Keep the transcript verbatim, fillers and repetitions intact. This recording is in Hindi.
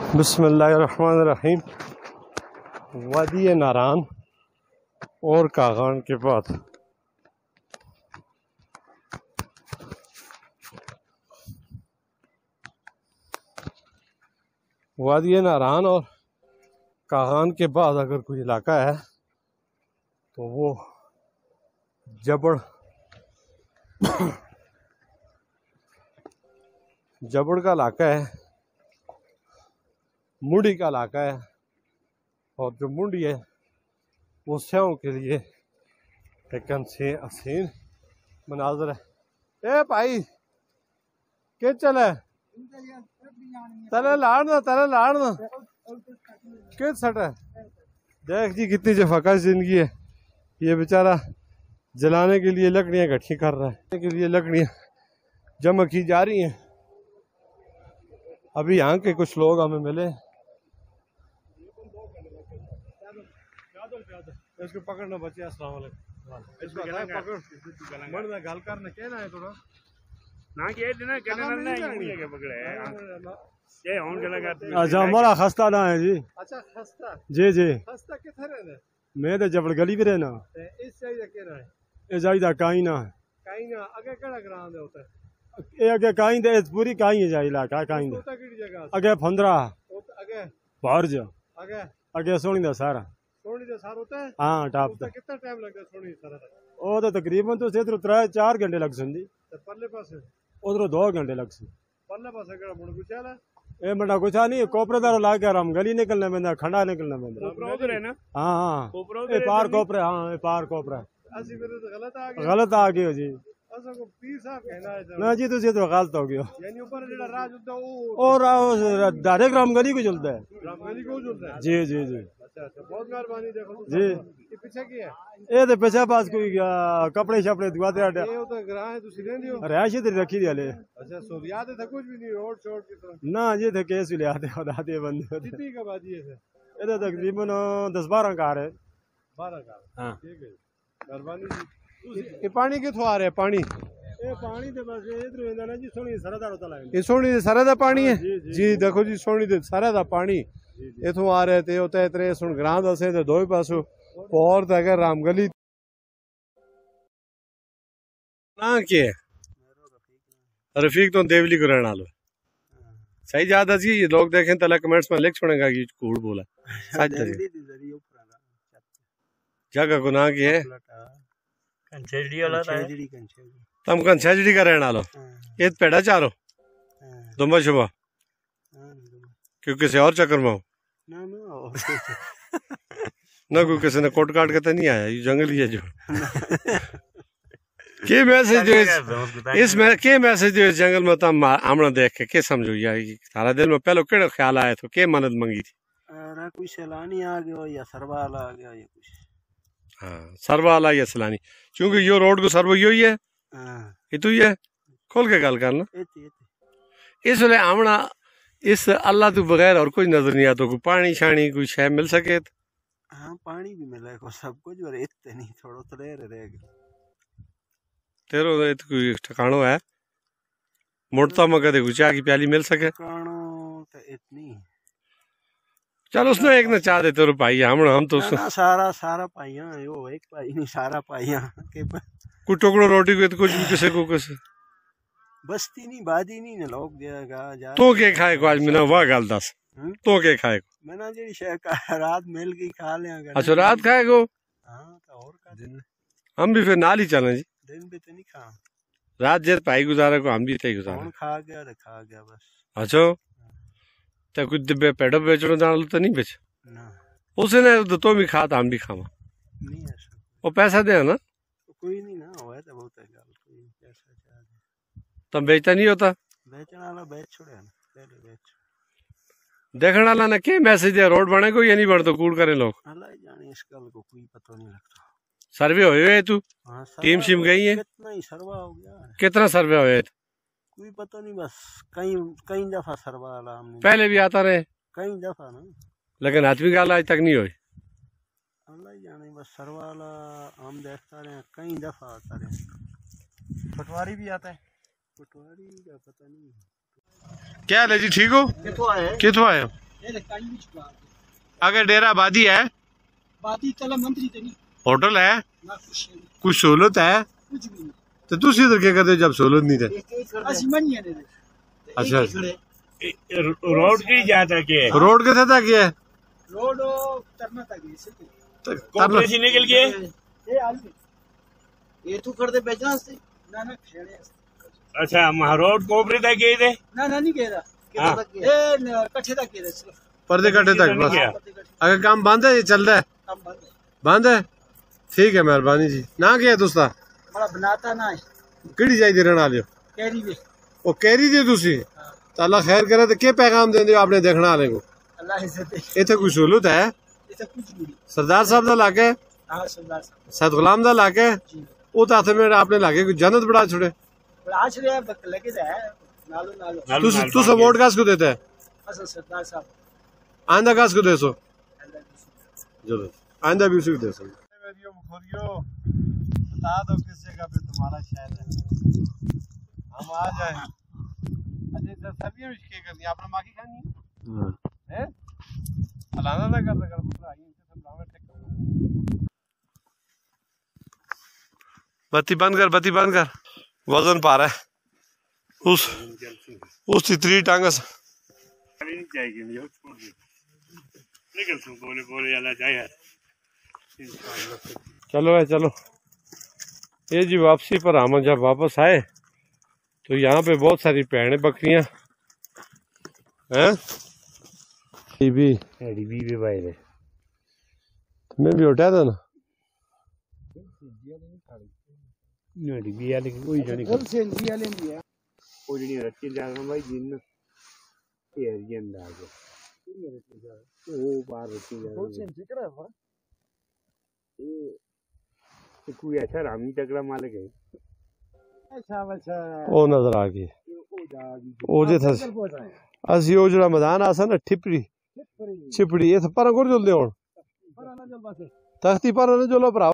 बिस्मिल्लाहिर्रहमानिर्रहीम। वादी नारान और कागान के बाद वादी नारान और कागान के बाद अगर कोई इलाका है तो वो जबड़ जबड़ का इलाका है, मुंडी का इलाका है। और जो मुंडी है वो स्याहों के लिए एक हसीन मनाजर है। ए भाई के चले तले लाड़ना तले लाड़ना के सट है। देख जी कितनी जफाकश जिंदगी है। ये बेचारा जलाने के लिए लकड़ियां इकट्ठी कर रहा है, के लिए लकड़ियां जमा की जा रही हैं। अभी यहाँ के कुछ लोग हमें मिले, इसको पकड़ना बच्चे। अस्सलाम वालेकुम। इसको पकड़ मरना गल करने कहना है थोड़ा ना के देना कहना ना ये के पकड़े ये होन गला करते। अच्छा हमारा खस्ता ना है जी। अच्छा खस्ता जी जी खस्ता किथे रहना? मैं तो जबड़ गली भी रहना। इस चाहिए केरा है ए जाईदा काई ना काई ना आगे केड़ा ग्राम दे होता है ए आगे काई दे पूरी काई है जा इलाका काई होता किड़ी जगह आगे पंद्रह आगे भारज आगे आगे सोनी दा सारा सोनी दा सारा होता है। हां टॉप उसका कितना टाइम लगता है सोनी सारा तक? ओ तो तकरीबन तो सेत्र त्रै चार घंटे लग संदी। परले पासे उधर दो घंटे लग सी। परले पासे केड़ा मुंड गुचाल है ए मंडा गुछा नहीं कोपरेदार ला के राम गली निकलना में खंडा निकलना में। कोपरा उधर है ना? हां हां ए पार कोपरे। हां ए पार कोपरे असि मेरे तो गलत आ गया। गलत आ गयो जी। असा को पीर साहब कहना है ना जी तुझे तो गलत हो गयो। यानी ऊपर जेड़ा राज होता वो और डायरेक्ट रामगली को चलता है। रामगली को चलता है। जी जी जी अच्छा अच्छा बहुत मेहरबानी। देखो जी ये पीछे की है? ये तो पीछे पास कोई कपड़े शपड़े दुआते आटे ये तो ग्राह है तुसी लेंदे हो? रहायश इधर रखी दिया ले। अच्छा सो याद है कुछ भी नहीं रोड शॉट की तो ना ये थे केस ले आते और आते बंदे कितनी का बाजी है? ये तो तकरीबन दस बारह कार है। बारह का? हां ठीक है मेहरबानी जी। ये पानी किथों आ रहा है? पानी ये पानी तो बस इधर वेंदा ना जी सोनी सरदार होता लाइन। ये सोनी दे सारा दा पानी है जी, जी, जी। देखो जी सोनी दे सारा दा पानी इथों आ रहा है ते होता है त्रे सुन ग्रां दसे ते दो पासों और तक रामगली ना के रफीक तो देवली को रहने वाला सही ज्यादा जी। ये लोग देखें तला कमेंट्स में लिख छोड़ेगा कि कूड़ बोला सच जगह को ना की है कंचेड़ी वाला था। तम कन छजड़ी का रहने वाला ये पेड़ा चारो दुम्बा शुबा क्यों किसी और चक्कर में हो ना कोई किसी ने कोट काट के तो नहीं आया। ये जंगल ही है जो के मैसेज जो इस में के मैसेज जो इस जंगल में तम आमना देख के के समझो यार तारा दिल में पहले केड़ा ख्याल आया तो के मदद मांगी थी? अरे कोई सैलानी आ गया या सरवाला आ गया या कुछ। हाँ सरवाला या सैलानी क्योंकि यो रोड को सर्व यो ही है। हां ये तो ये खोल के गल करना इस वे आमना इस अल्लाह तो बगैर और कुछ नजर नहीं आता। कोई पानी शानी कोई शय मिल सके? हाँ पानी भी मिले को सब कुछ और इतने नहीं थोड़ा तो रह रह गया तेरो तो कोई ठिकानो है मोड़ता में कदे कुछ चाय की प्याली मिल सके? कानो तो इतनी चल उसने एक ने चाह दे तेरे भाई हम हम तो ना, ना, सारा सारा पाइया यो एक पाई नहीं सारा पाइया के कोई टुकड़ो रोटी को कुछ भी किसी को किसी बस्ती नहीं बादी नहीं ना लोग देगा जा तो के खाए को आज मैंने वह गल दस तो के खाए को मैंने जेडी शे का रात मिल गई खा ले। अच्छा रात खाए को? हां तो और का दिन हम भी फिर नाल ही चलें जी। दिन भी तो नहीं खा रात जेत भाई गुजारा को हम भी थे गुजारा खा गया रे खा गया बस। अच्छा तो कुछ डिब्बे पेड़ो बेचनो जान तो नहीं बेच ना उसने तो भी खा हम भी खावा नहीं ऐसा वो पैसा दे ना कोई नहीं ना होए तो बहुत है गल कोई पैसा चाहे तब बेचता नहीं होता बेचने वाला बेच छोड़े ना पहले बेच देखने वाला ने के मैसेज है रोड बने को या नहीं बन तो कूड़ करे लोग अल्लाह जाने इस गल को कोई पता नहीं लगता। सर्वे हुए है तू? हाँ टीम शिम गई है? कितना ही सर्वा हो गया कितना सर्वे हुए? कोई पता नहीं बस कई कई दफा सर्वा वाला हमने पहले भी आता रहे कई दफा ना लेकिन आदमी गाल आज तक नहीं हुई। अल्लाह जाने बस सर्वा वाला हम देखता रहे कई दफा आता रहे। पटवारी भी आता है पटवारी का पता नहीं। क्या हाल है जी? ठीक हो? किथों आए किथों आए? आगे डेरा बादी है, बादी तला मंत्री तो नहीं, होटल है, ना कुछ नहीं, कुछ सहूलत है, कुछ भी नहीं। तो तुम इधर क्या करते हो जब सहूलत नहीं थे? असि मनी है ने अच्छा, रोड की जाता के रोड के था क्या है? रोड तरना था के से तो कोपरे से निकल के ये आलू ये तू कर दे बेचना से ना ना खेड़े अच्छा महा रोड कोपरे तक गए थे ना ना नहीं कहदा हाँ। ए कट्ठे तक के सिर्फ पर्दे कट्टे तक बस। क्या? अगर काम बंद है, ये चल रहा है, काम बंद है, बंद है, ठीक है, मेहरबानी जी। ना क्या है दोस्ता, बड़ा बनाता ना है किड़ी चाहिए रहने वाले हो? कैरी वे वो कह रही थी तुसी, तो अल्लाह खैर करे, तो क्या पैगाम देंगे आपने देखने वाले को? अल्लाह इज्जत दे, इतने कोई सहूलत है? इसे कुछ नहीं। सरदार साहब का लाके, हां सरदार साहब सैयद गुलाम का लाके, जी वो तो हाथ में आपने लाके कोई जन्नत बढ़ा छोड़े। बड़ा आज रे बक लगे है नालो नालो नाल- तुस नाल तू बांध सपोर्ट कास को देता है? असल सरदार साहब आइंदा कास को दे सो? अल्लाह की जरूर आइंदा भी उसी को दे सो। बता दो किस जगह पे तुम्हारा शहर है, हम आ जाए। अच्छा सब्जियां भी क्या करनी है, आपने माकी खानी है? फलाना ना कर कर पूरा आई से सब लावे टेक। बत्ती बंद कर, बत्ती बंद कर, वजन पा रहा है उस उस तितली टांगस। नहीं जाएगी मुझे छोड़ दे निकल तू बोले बोले अल्लाह जाए चलो है चलो, ये जी वापसी पर हम जब वापस आए तो यहाँ पे बहुत सारी भेड़ें बकरियां हैं। ये भी एडी भी भी भाई रे मैं भी उठा था ना, एडी भी यार लेकिन कोई जाने कल से लिया ले लिया कोई नहीं रखी जा रहा भाई जिन ये ये अंदाज है वो बाहर रखी जा कल से रही ठीक रहा है तो कोई ऐसा रामी तगड़ा मालिक है अच्छा अच्छा वो नजर आ गई वो जे था असि वो जो मैदान आसा ना ठिपड़ी छिपड़ी ये पर गुर जुलदे हुन तख्ती पर न जुलो भरा।